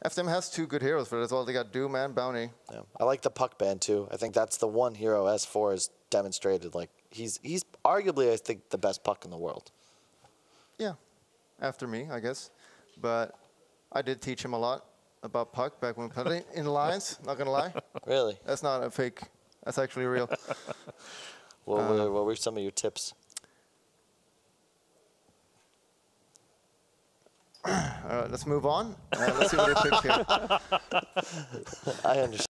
FDM has 2 good heroes for it as well. They got Doom and Bounty. Yeah. I like the puck ban too. I think that's the one hero S4 has demonstrated. Like he's arguably, I think, the best puck in the world. Yeah, after me, I guess. But I did teach him a lot about puck back when we played in Alliance. Not gonna lie. Really? That's not a fake. That's actually real. What were some of your tips? All right, let's move on. Let's see what he picked here. I understand.